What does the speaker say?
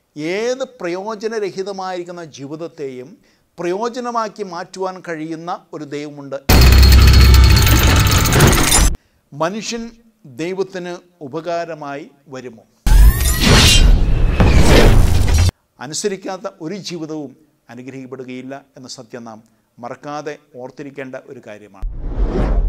ഏത് പ്രയോജനരഹിതമായിരിക്കുന്ന ജീവിതത്തെയും പ്രയോജനമാക്കി മാറ്റുവാൻ കഴിയുന്ന ഒരു ദൈവമുണ്ട്. മനുഷ്യൻ ദൈവത്തിന് ഉപകാരമായി വരുമോ? അനുസരിക്കാത്ത ഒരു ജീവിതവും അനുഗ്രഹിക്കപ്പെടുകയില്ല എന്ന സത്യം നാം മറക്കാതെ ഓർത്തിരിക്കേണ്ട ഒരു കാര്യമാണ്.